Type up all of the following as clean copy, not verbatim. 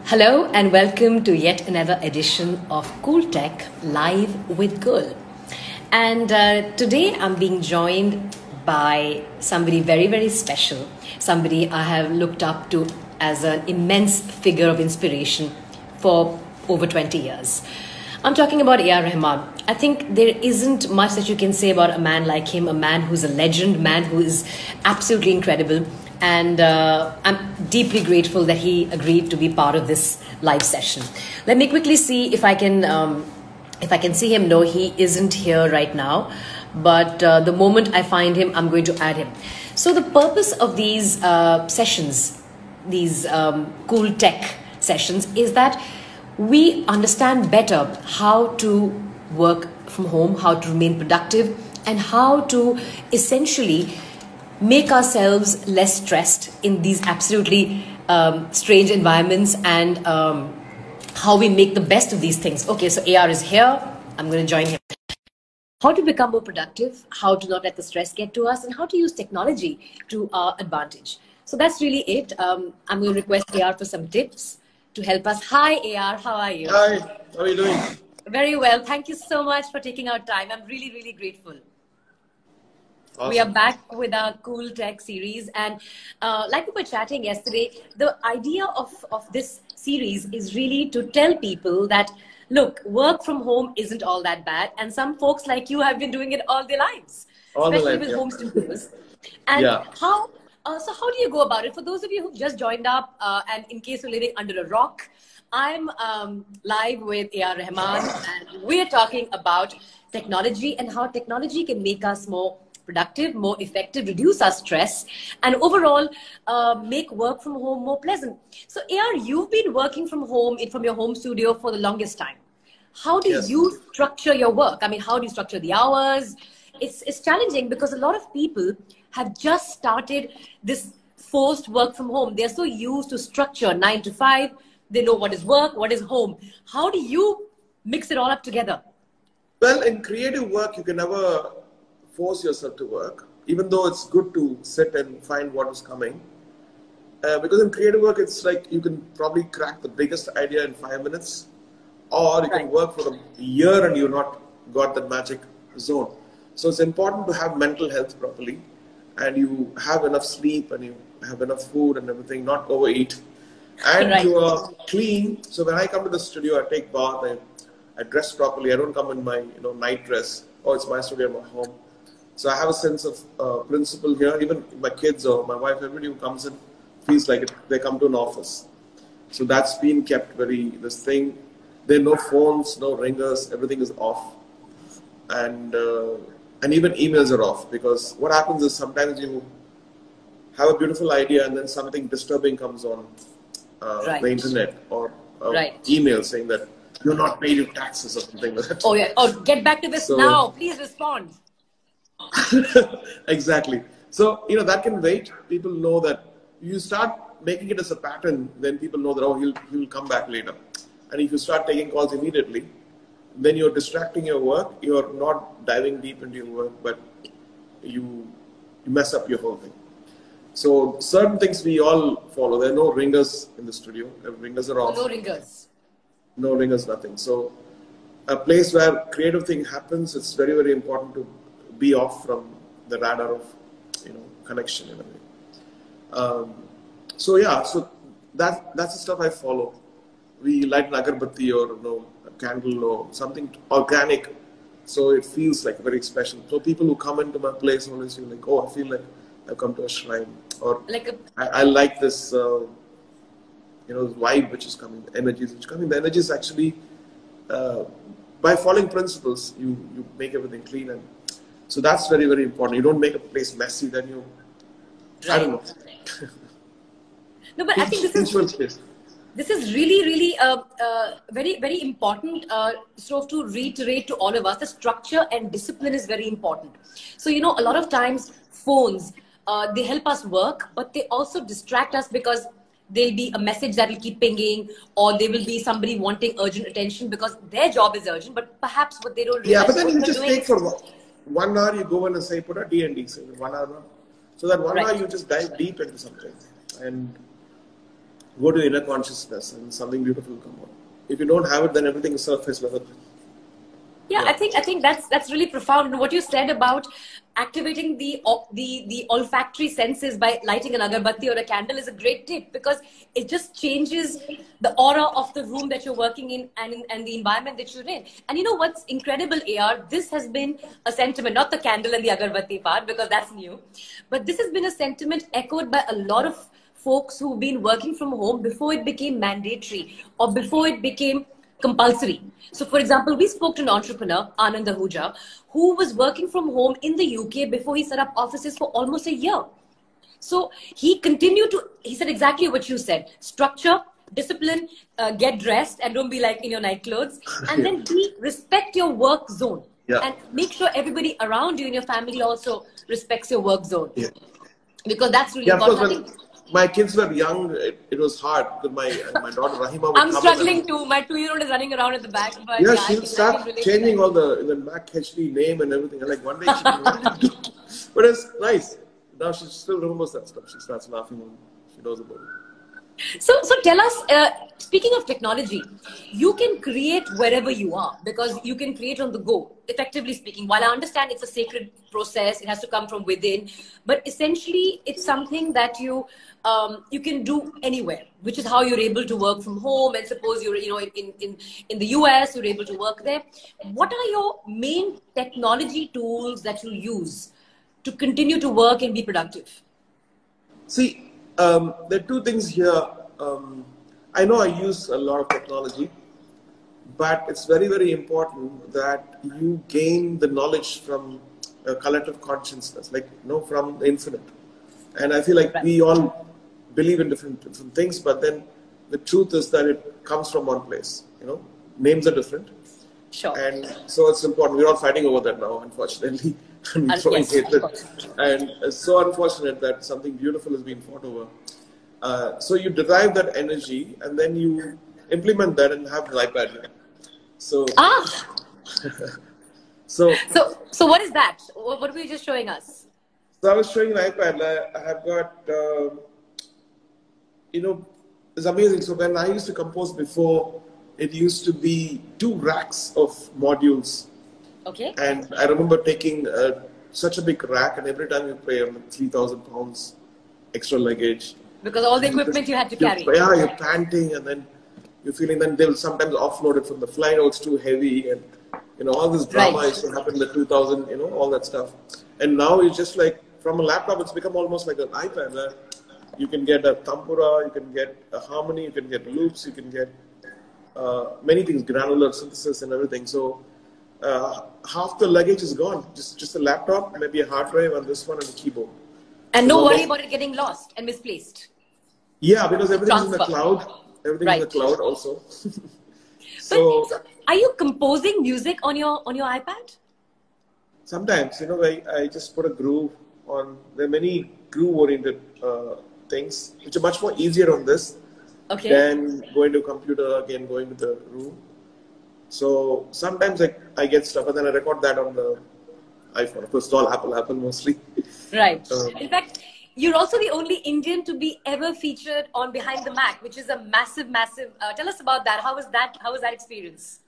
Hello and welcome to yet another edition of Cool Tech Live with Gul. And today I'm being joined by somebody very, very special, somebody I have looked up to as an immense figure of inspiration for over 20 years. I'm talking about A.R. Rahman. I think there isn't much that you can say about a man like him, a man who's a legend, a man who is absolutely incredible. And I'm deeply grateful that he agreed to be part of this live session. Let me quickly see if I can see him. No, he isn't here right now. But the moment I find him, I'm going to add him. So the purpose of these sessions, these cool tech sessions, is that we understand better how to work from home, how to remain productive, and how to essentially make ourselves less stressed in these absolutely strange environments, and how we make the best of these things. Okay, so AR is here. I'm going to join him. How to become more productive, how to not let the stress get to us, and how to use technology to our advantage. So that's really it. I'm going to request AR for some tips to help us. Hi, AR. How are you? Hi. How are you doing? Very well. Thank you so much for taking our time. I'm really, really grateful. Awesome. We are back with our Cool Tech series, and like we were chatting yesterday, the idea of this series is really to tell people that, look, work from home isn't all that bad, and some folks like you have been doing it all their lives, especially with home studios. And so how do you go about it? For those of you who've just joined up, and in case you're living under a rock, I'm live with A.R. Rahman, and we're talking about technology and how technology can make us more productive, more effective, reduce our stress, and overall make work from home more pleasant. So AR, you've been working from home, from your home studio for the longest time. How do you structure your work? I mean, how do you structure the hours? It's challenging because a lot of people have just started this forced work from home. They're so used to structure 9 to 5. They know what is work, what is home. How do you mix it all up together? Well, in creative work, you can never force yourself to work, even though it's good to sit and find what is coming. Because in creative work, it's like you can probably crack the biggest idea in 5 minutes, or you can work for a year and you've not got that magic zone. So it's important to have mental health properly, and you have enough sleep, and you have enough food and everything, not overeat, and you are clean. So when I come to the studio, I take bath, I dress properly. I don't come in my night dress. Oh, it's my studio, my home. So I have a sense of principle here. Even my kids or my wife, everybody who comes in feels like they come to an office. So that's been kept this thing. There are no phones, no ringers, everything is off. And even emails are off, because what happens is sometimes you have a beautiful idea and then something disturbing comes on the internet or email saying that you're not paid your taxes or something like that. Oh yeah, get back to this now, please respond. Exactly. So, that can wait. People know that you start making it as a pattern, then people know that, he'll come back later. And if you start taking calls immediately, then you're distracting your work. You're not diving deep into your work, but you mess up your whole thing. So certain things we all follow. There are no ringers in the studio. The ringers are off. No ringers. No ringers, nothing. So a place where creative thing happens, it's very, very important to be off from the radar of connection in a way. So that's the stuff I follow. We light an agarbatti or a candle or something organic, so it feels like very special. So people who come into my place always feel like, oh, I feel like I've come to a shrine, or I like this vibe which is coming, the energies which are coming. The energies actually, by following principles, you make everything clean, and so that's very, very important. You don't make a place messy, then you, I don't know. No, but I think this is really, really very, very important to reiterate to all of us. The structure and discipline is very important. So, a lot of times phones, they help us work, but they also distract us, because there'll be a message that will keep pinging, or there will be somebody wanting urgent attention because their job is urgent, but perhaps what they don't realize. Yeah, but then you just take for 1 hour, you go in and say, put a D&D, so 1 hour. So that 1 hour you just dive deep into something. And go to inner consciousness and something beautiful will come out. If you don't have it, then everything is surface level. Yeah, I think that's really profound. And what you said about activating the olfactory senses by lighting an agarbatti or a candle is a great tip, because it just changes the aura of the room that you're working in and the environment that you're in. And you know what's incredible, AR? This has been a sentiment, not the candle and the agarbatti part, because that's new, but this has been a sentiment echoed by a lot of folks who've been working from home before it became mandatory or before it became compulsory. So, for example, we spoke to an entrepreneur, Anand Ahuja, who was working from home in the UK before he set up offices for almost a year. So he continued to, he said exactly what you said: structure, discipline, get dressed and don't be like in your night clothes, and then respect your work zone. Yeah. And make sure everybody around you in your family also respects your work zone. Yeah. Because that's really important. My kids were young, it was hard. My daughter Rahima would I'm struggling too. My 2-year-old is running around at the back. But yeah, she'll start changing all the Mac HD name and everything. And like one day she do. But it's nice. Now she still remembers that stuff. She starts laughing when she knows about it. So tell us, speaking of technology, you can create wherever you are, because you can create on the go, effectively speaking. While I understand it's a sacred process, it has to come from within, but essentially it's something that you can do anywhere, which is how you're able to work from home. And suppose you're in the US, you're able to work there. What are your main technology tools that you use to continue to work and be productive? See, there are two things here. I know I use a lot of technology, but it's very, very important that you gain the knowledge from a collective consciousness, like from the infinite. And I feel like we all believe in different things, but then the truth is that it comes from one place. Names are different. Sure. And so it's important. We're all fighting over that now, unfortunately. And throwing hatred. And it's so unfortunate that something beautiful is being fought over. So you derive that energy and then you implement that and have an iPad. So so what is that? What were you just showing us? So I was showing an iPad. I have got it's amazing. So when I used to compose before, it used to be 2 racks of modules. Okay. And I remember taking such a big rack, and every time you play, 3,000 pounds extra luggage. Because all the equipment you had to carry. Yeah, you're panting, and then you're feeling. Then they'll sometimes offload it from the flight. Oh, it's too heavy, and all this drama used to happen in the 2000. All that stuff. And now it's just like from a laptop, it's become almost like an iPad. You can get a tampura, you can get a harmony, you can get loops, you can get many things, granular synthesis and everything. So half the luggage is gone. Just a laptop, maybe a hard drive, and this one and a keyboard. And no worry about it getting lost and misplaced. Yeah, because everything's in the cloud. Everything's in the cloud also. so are you composing music on your iPad? Sometimes, I just put a groove on. There are many groove-oriented things which are much more easier on this than going to a computer again, going to the room. So sometimes I get stuff and then I record that on the iPhone. Of course, it's all Apple mostly. Right. In fact, you're also the only Indian to be ever featured on Behind the Mac, which is a massive. Tell us about that. How was that experience?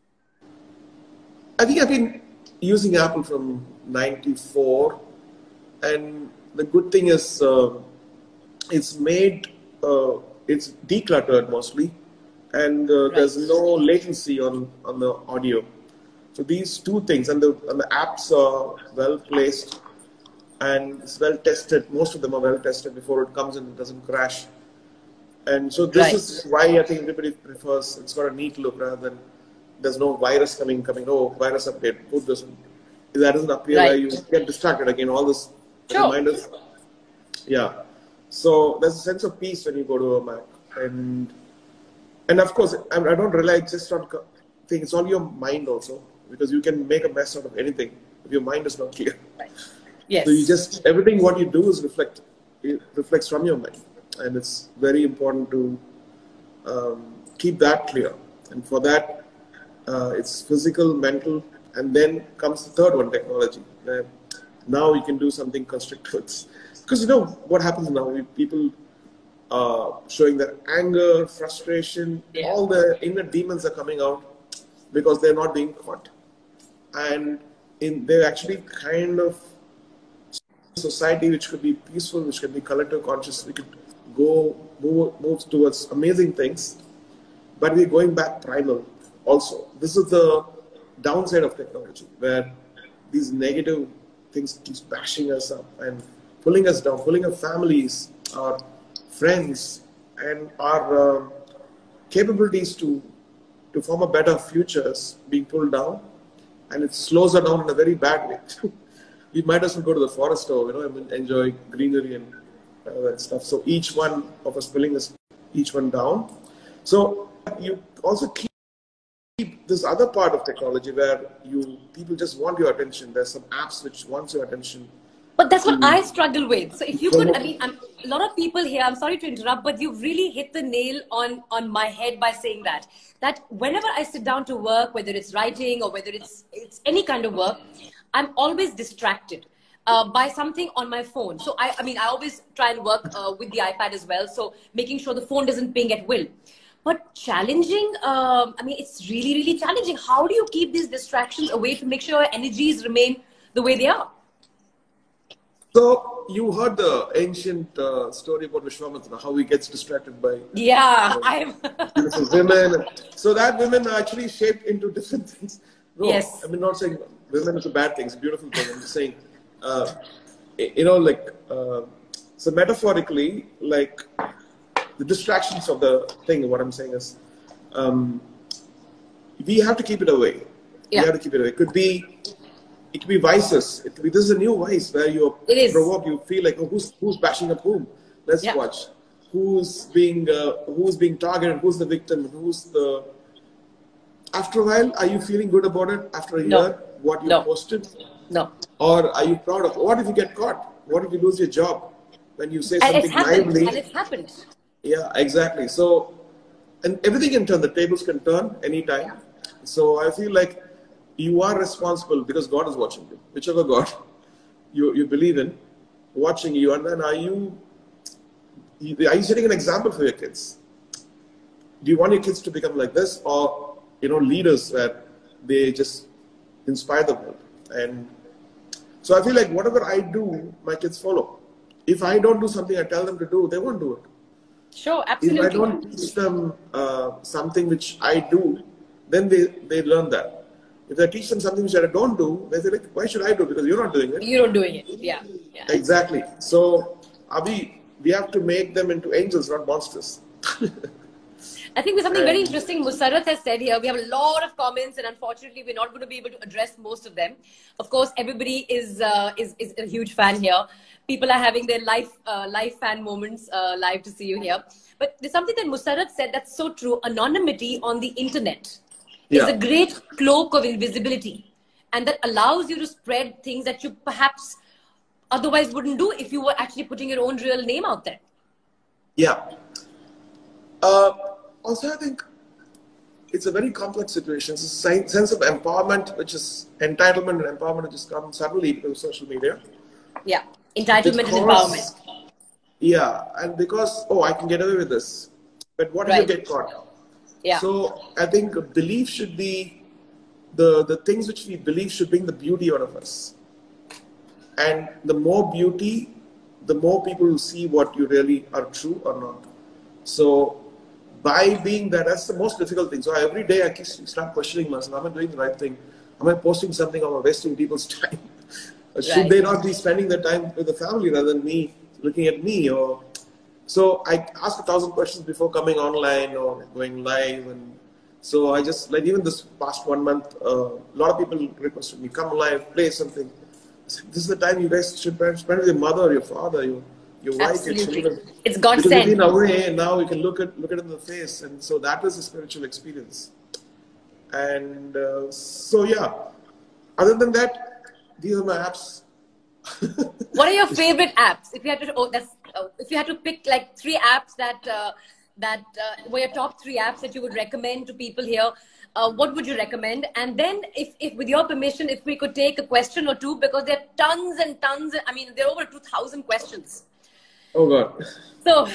I think I've been using Apple from '94, and the good thing is it's decluttered mostly, and there's no latency on the audio. So these two things, and the apps are well placed and it's well tested. Most of them are well tested before it comes in. It doesn't crash. And so this is why I think everybody prefers. It's got a neat look rather than there's no virus coming. Oh, virus update. Put this. That doesn't appear. You get distracted again. All this reminders. Yeah. So there's a sense of peace when you go to a Mac, and of course I don't rely just on things. It's all your mind also, because you can make a mess out of anything if your mind is not clear. Right. Yes. So you just everything what you do is reflects from your mind, and it's very important to keep that clear. And for that, it's physical, mental, and then comes the third one, technology. Now you can do something constructive. Because what happens now, people showing their anger, frustration, all the inner demons are coming out because they're not being caught. And they're actually kind of society which could be peaceful, which could be collective conscious. We could move towards amazing things, but we're going back primal also. This is the downside of technology, where these negative things keeps bashing us up and pulling us down, pulling our families, our friends, and our capabilities to form a better futures being pulled down, and it slows us down in a very bad way. We might as well go to the forest or enjoy greenery and that stuff. So each one of us pulling us each one down. So you also keep this other part of technology where people just want your attention. There's some apps which wants your attention. But that's what I struggle with. So if you could, a lot of people here, I'm sorry to interrupt, but you've really hit the nail on my head by saying that whenever I sit down to work, whether it's writing or whether it's any kind of work, I'm always distracted by something on my phone. So I always try and work with the iPad as well. So making sure the phone doesn't ping at will. But challenging, it's really, really challenging. How do you keep these distractions away to make sure your energies remain the way they are? So you heard the ancient story about Vishwamitra, how he gets distracted by beautiful women. So that women are actually shaped into different things. No, yes. I'm not saying women is a bad thing, it's a beautiful thing. I'm just saying, so metaphorically, like the distractions of the thing, what I'm saying is, we have to keep it away. Yeah. We have to keep it away. It could be vices. It could be, this is a new vice where you're provoked. You feel like, oh, who's bashing up whom? Let's watch. Who's being targeted? Who's the victim? After a while, are you feeling good about it? After a year, what you posted? No. Or are you proud of? What if you get caught? What if you lose your job when you say something naively? And it's happened. Yeah, exactly. So, and everything can turn. The tables can turn anytime. Yeah. So I feel like you are responsible because God is watching you. Whichever God you believe in, watching you, and then are you setting an example for your kids? Do you want your kids to become like this, or leaders where they just inspire the world? And so I feel like whatever I do, my kids follow. If I don't do something I tell them to do, they won't do it. Sure, absolutely. If I don't teach them something which I do, then they learn that. If I teach them something which I don't do, they say, like, why should I do? Because you're not doing it. You're not doing it. Yeah. Exactly. So we have to make them into angels, not monsters. I think there's something very interesting Musarrat has said here. We have a lot of comments, and unfortunately, we're not going to be able to address most of them. Of course, everybody is a huge fan here. People are having their live fan moments, live to see you here. But there's something that Musarrat said that's so true. Anonymity on the internet is a great cloak of invisibility, and that allows you to spread things that you perhaps otherwise wouldn't do if you were actually putting your own real name out there. Yeah. Also, I think it's a very complex situation. It's a sense of empowerment, which is entitlement and empowerment, which has come suddenly because of social media. Yeah, entitlement and empowerment. Yeah, and because, I can get away with this. But what if you get caught? Yeah. So I think belief should be, the things which we believe should bring the beauty out of us. And the more beauty, the more people will see what you really are true or not. So by being that's the most difficult thing. So every day I start questioning myself, am I doing the right thing? Am I posting something, or am I wasting people's time? Should they not be spending their time with the family rather than me looking at me? So I ask 1,000 questions before coming online or going live. And so I just, like, even this past 1 month, a lot of people requested me, come live, play something. This is the time you guys should spend with your mother, your father, your wife, your children. It's God sent. You've been away, and now you can look it in the face. And so that was a spiritual experience. And other than that, these are my apps. What are your favorite apps? If you had to, if you had to pick like 3 apps that were your top 3 apps that you would recommend to people here, what would you recommend? And then, if with your permission, if we could take a question or two, because there are tons and tons. There are over 2,000 questions. Oh God. So,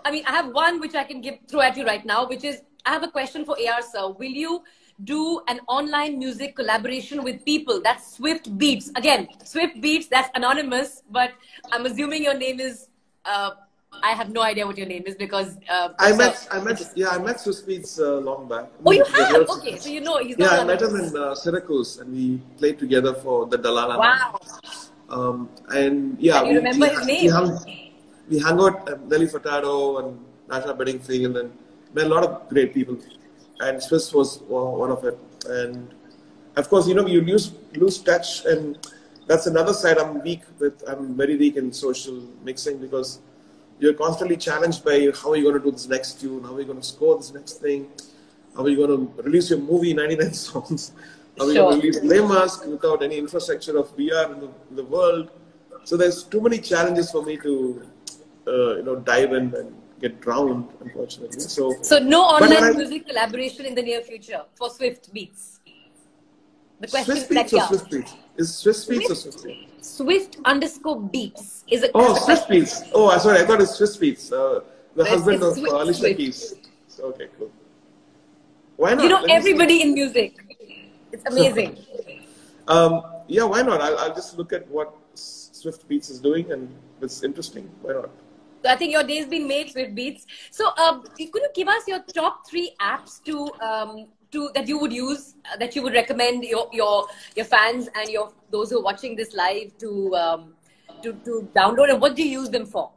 I mean, I have one which I can throw at you right now, which is, I have a question for AR sir. Will you do an online music collaboration with people? That's Swift Beats. Again, Swift Beats, that's anonymous, but I'm assuming your name is, I have no idea what your name is because I met Swiss Beats long back. Oh, you have? Okay, so you know he's not. Yeah, I met him in Syracuse, and we played together for the Dalai Lama. Wow. And yeah, you remember his name? We hung out Nelly Furtado and Nasha Bedingfield, and met a lot of great people. And Swiss was one of it. And of course, you know, you lose touch, and that's another side I'm weak with. I'm very weak in social mixing because you're constantly challenged by how are you going to do this next tune, how are you going to score this next thing, how are you going to release your movie 99 songs, how are you going to release Play Mask without any infrastructure of VR in the world. So there's too many challenges for me to dive in and get drowned, unfortunately. So no online music collaboration in the near future for Swift Beats. The question Swiss Beats or Swift Beats? Is Swiss Beats or Swift Beats? Swift_Beats. Is it? Oh, Swiss Beats. Oh, sorry, I thought it's Swiss Beats. The husband of Alicia Keys. Okay, cool. Why not? You know everybody in music. It's amazing. Yeah, why not? I'll just look at what Swift Beats is doing, and it's interesting. Why not? So I think your day's been made, Swift Beats. So could you give us your top 3 apps that you would use, that you would recommend your fans and those who are watching this live to download, and what do you use them for?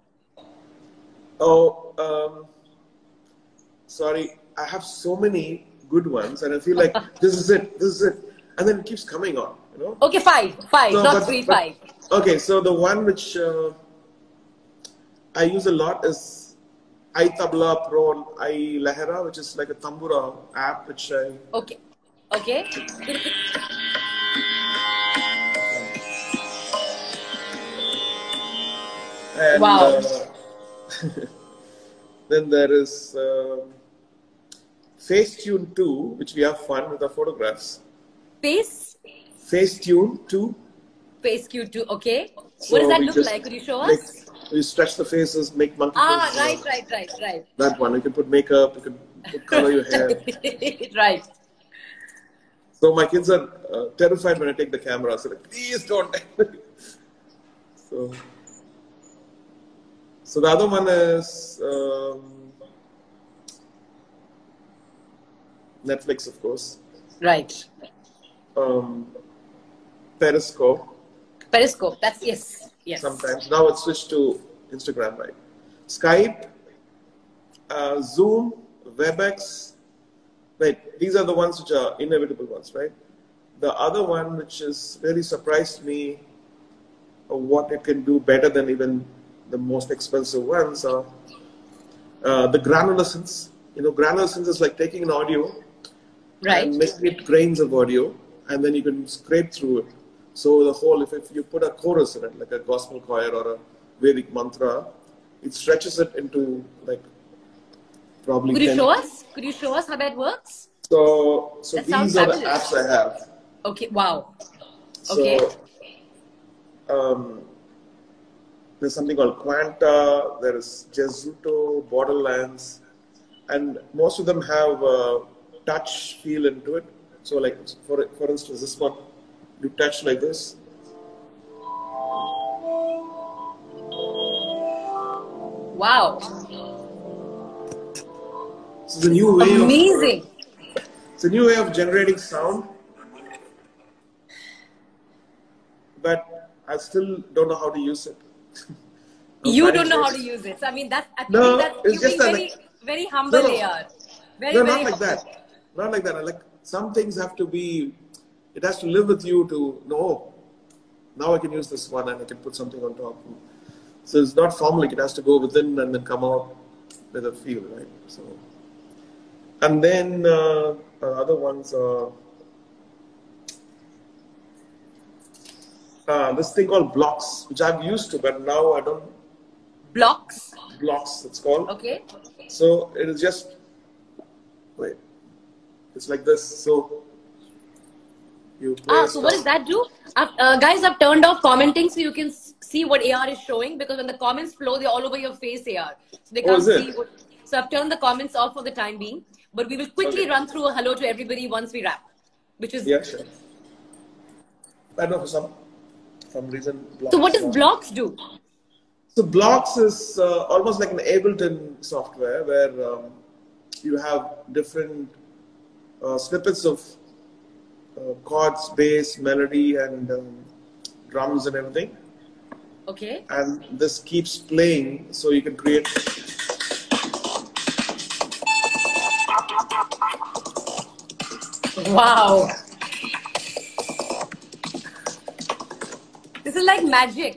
Oh, sorry, I have so many good ones, and I feel like this is it, and then it keeps coming on, you know. Okay, 5, so, not 3, 5. Okay, so the one which I use a lot is iTabla Pro and iLehera, which is like a tambura app, which I... Okay. And, wow. Then there is Facetune 2, which we have fun with our photographs. Facetune 2. Facetune 2, okay. So what does that look like? Could you show us? You stretch the faces, make monkey faces. Right. That one. You can put makeup, you can color your hair. Right. So my kids are terrified when I take the camera. So like, please don't. So the other one is Netflix, of course. Right. Periscope. That's yes. Sometimes. Now it's switched to Instagram, right? Skype, Zoom, WebEx. Right. These are the ones which are inevitable ones, right? The other one which has really surprised me what it can do better than even the most expensive ones are the granular synths. You know, granular synths is like taking an audio and making it grains of audio, and then you can scrape through it. So the whole, if you put a chorus in it, like a gospel choir or a Vedic mantra, it stretches it into like probably. Could you show us how that works? So these are the apps I have. Okay. Wow. Okay. So, there's something called Quanta. There is Jesuto, Borderlands, and most of them have a touch feel into it. So, like for instance, this one. You touch like this. Wow. This is a new way Amazing. It's a new way of generating sound. But I still don't know how to use it. You don't know how to use it. So, I mean, that's very humble they are. Not like that. Not like that. Like some things have to be. It has to live with you to know, now I can use this one and I can put something on top. So it's not formalic, it has to go within and then come out with a feel, right? So, and then other ones are this thing called Blocks, which I've used to, but now I don't. Blocks, it's called. Okay. So it is just, wait, it's like this. So so what does that do? Guys, I've turned off commenting so you can see what AR is showing, because when the comments flow, they're all over your face, AR. So they Oh, can't is it? see what. So I've turned the comments off for the time being, but we will quickly Okay. run through a hello to everybody once we wrap, which is. Yeah, sure. I know for some reason So what blocks. does blocks do? So blocks is almost like an Ableton software where you have different snippets of chords, bass, melody, and drums and everything. Okay. And this keeps playing, so you can create. Wow. This is like magic.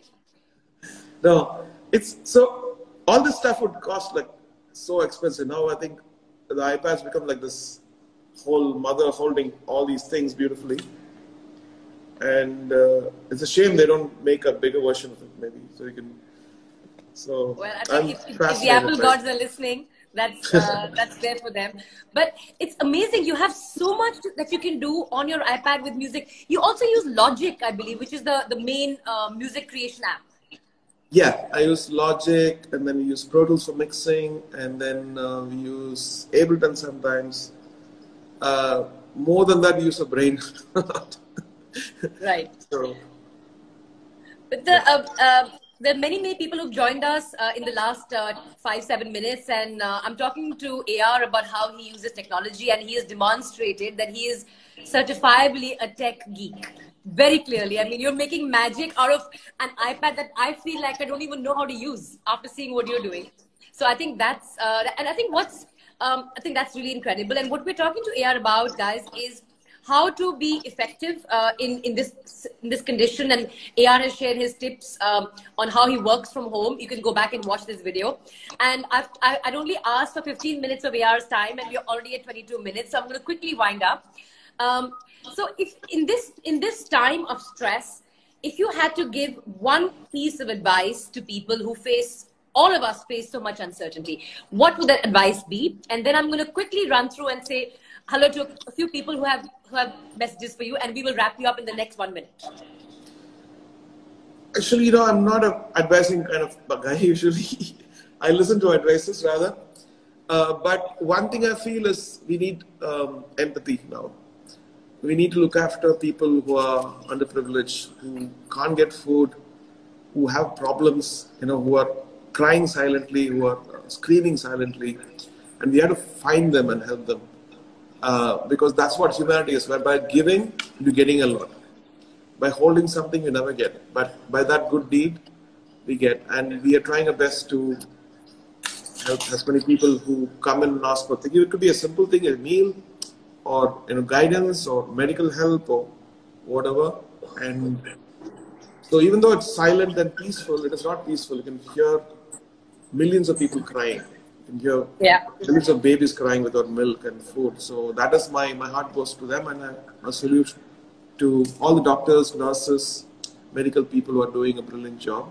No, it's so all this stuff would cost like so expensive. Now I think the iPads become like this whole mother holding all these things beautifully, and it's a shame they don't make a bigger version of it, maybe, so you can. So Well, I I'm think if the fascinated Apple by gods are listening, that's there for them. But it's amazing. You have so much that you can do on your iPad with music. You also use Logic, I believe, which is the main music creation app. Yeah, I use Logic, and then we use Pro Tools for mixing, and then we use Ableton sometimes. More than that, we use a brain. Right. So, But there are many people who've joined us in the last 5-7 minutes, and I'm talking to AR about how he uses technology, and he has demonstrated that he is certifiably a tech geek. Very clearly. I mean, you're making magic out of an iPad that I feel like I don't even know how to use after seeing what you're doing. So I think that's, and I think I think that's really incredible. And what we're talking to AR about, guys, is how to be effective in this condition. And AR has shared his tips on how he works from home. You can go back and watch this video. And I'd only asked for 15 minutes of AR's time, and we're already at 22 minutes. So I'm going to quickly wind up. So if in this time of stress, if you had to give one piece of advice to people who all of us face so much uncertainty, what would that advice be? And then I'm going to quickly run through and say hello to a few people who have messages for you, and we will wrap you up in the next 1 minute. actually, I'm not a advising kind of guy usually. I listen to advices rather. But one thing I feel is we need empathy now. We need to look after people who are underprivileged, who can't get food, who have problems, who are crying silently, who are screaming silently, and we have to find them and help them, because that's what humanity is. Where by giving, you're getting a lot. By holding something, you never get, but by that good deed, we get. And we are trying our best to help as many people who come in and ask for things. It could be a simple thing, a meal, or guidance, or medical help, or whatever. And so even though it's silent and peaceful, it is not peaceful. You can hear millions of people crying. You can hear millions of babies crying without milk and food. So that is my heart goes to them, and a salute to all the doctors, nurses, medical people who are doing a brilliant job.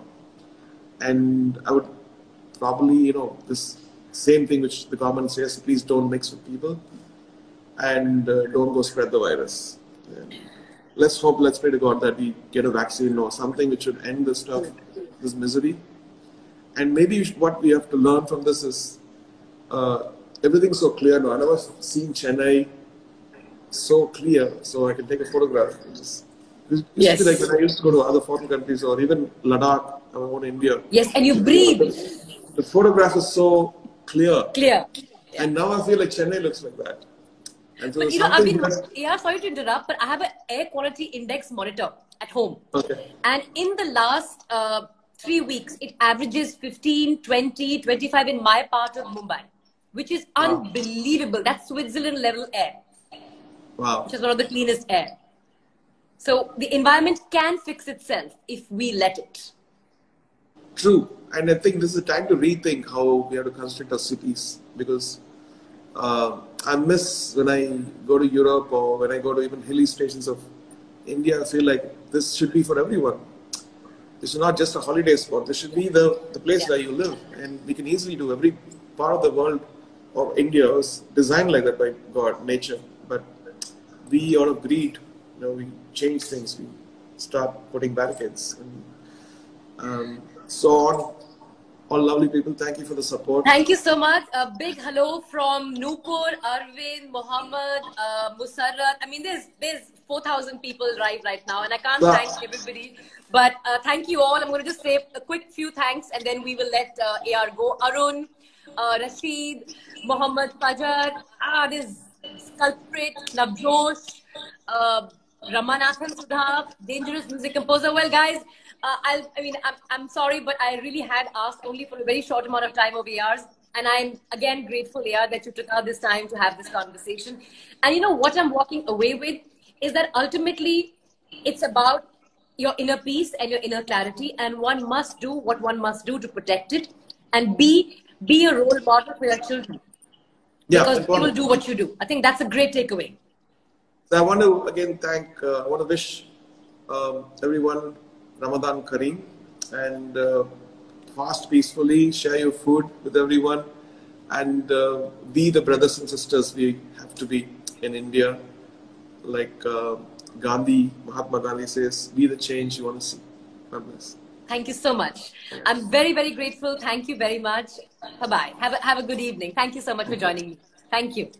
And I would probably, this same thing which the government says, please don't mix with people, and don't go spread the virus. And let's pray to God that we get a vaccine or something which should end this stuff, this misery. And maybe what we have to learn from this is everything's so clear now. I've never seen Chennai so clear, so I can take a photograph. It used to be like when I used to go to other foreign countries, or even Ladakh, our own India. Yes, and you breathe. The photograph is so clear. Yeah. And now I feel like Chennai looks like that. And so But sorry to interrupt, but I have an air quality index monitor at home. Okay. And in the last 3 weeks, it averages 15, 20, 25 in my part of Mumbai, which is unbelievable. That's Switzerland level air. Wow. Which is one of the cleanest air. So the environment can fix itself if we let it. True. And I think this is a time to rethink how we have to construct our cities, because I miss when I go to Europe, or when I go to even hilly stations of India. I feel like this should be for everyone. This is not just a holiday spot. This should be the place where you live. And we can easily do. Every part of the world of India was designed like that by God, nature. But we, out of greed, we change things. We start putting barricades. And So on, all lovely people, thank you for the support. Thank you so much. A big hello from Nupur, Arvind, Mohammed, Musarrat. I mean, there's 4,000 people right now, and I can't thank everybody. But thank you all. I'm going to just say a quick few thanks, and then we will let AR go. Arun, Rashid, Mohammed Fajar, this Culprit, Navjosh, Ramanathan Sudha, dangerous music composer. Well, guys, I'm sorry, but I really had asked only for a very short amount of time of AR's. And I'm again grateful, AR, that you took out this time to have this conversation. And you know what I'm walking away with is that ultimately it's about your inner peace and your inner clarity. And one must do what one must do to protect it and be a role model for your children. Yeah, because you will do what you do. I think that's a great takeaway. So I want to again I want to wish everyone Ramadan Kareem, and fast peacefully, share your food with everyone, and be the brothers and sisters we have to be in India. Like Mahatma Gandhi says, be the change you want to see. God bless. Thank you so much. I'm very, very grateful. Thank you very much. Bye-bye. Have a good evening. Thank you so much for joining me. Thank you.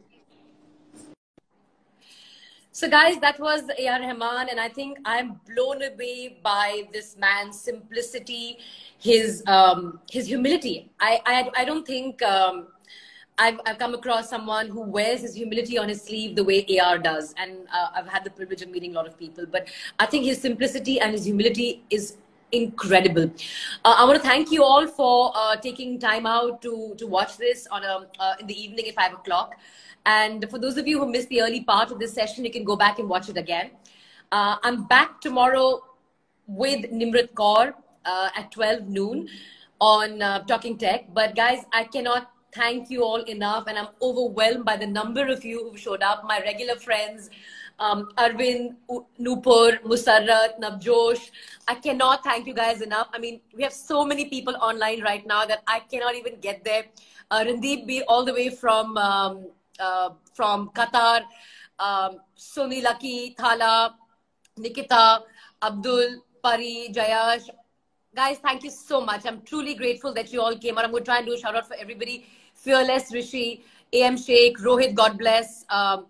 So guys, that was A.R. Rahman, and I think I'm blown away by this man's simplicity, his humility. I don't think I've come across someone who wears his humility on his sleeve the way A.R. does, and I've had the privilege of meeting a lot of people. But I think his simplicity and his humility is incredible. I want to thank you all for taking time out to watch this on in the evening at 5 o'clock. And for those of you who missed the early part of this session, you can go back and watch it again. I'm back tomorrow with Nimrat Kaur at 12 noon on Talking Tech. But guys, I cannot thank you all enough, and I'm overwhelmed by the number of you who showed up, my regular friends, Arvind, Nupur, Musarrat, Navjosh. I cannot thank you guys enough. I mean, we have so many people online right now that I cannot even get there. Randeep B, all the way from Qatar, Soni Lucky, Thala, Nikita, Abdul, Pari, Jayash. Guys, thank you so much. I'm truly grateful that you all came out. I'm going to try and do a shout out for everybody. Fearless, Rishi, AM Sheikh, Rohit, God bless,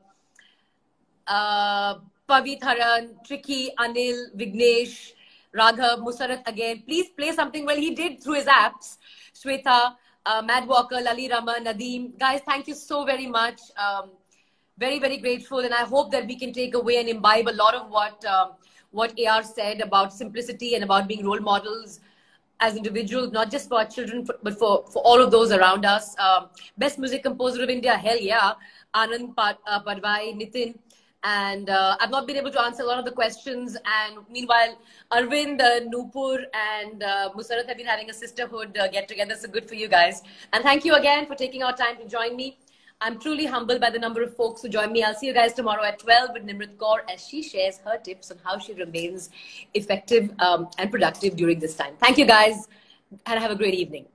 Pavi Tharan, Tricky, Anil, Vignesh, Raghav, Musarrat again. Please play something. Well, he did through his apps. Shweta, Mad Walker, Lali Rama, Nadeem. Guys, thank you so very much. Very, very grateful. And I hope that we can take away and imbibe a lot of what AR said about simplicity and about being role models as individuals, not just for our children, but for all of those around us. Best music composer of India, hell yeah. Anand Padvai, Nitin. And I've not been able to answer a lot of the questions. And meanwhile, Arvind, Nupur, and Musarrat have been having a sisterhood get-together. So good for you guys. And thank you again for taking our time to join me. I'm truly humbled by the number of folks who join me. I'll see you guys tomorrow at 12 with Nimrat Kaur as she shares her tips on how she remains effective and productive during this time. Thank you guys, and have a great evening.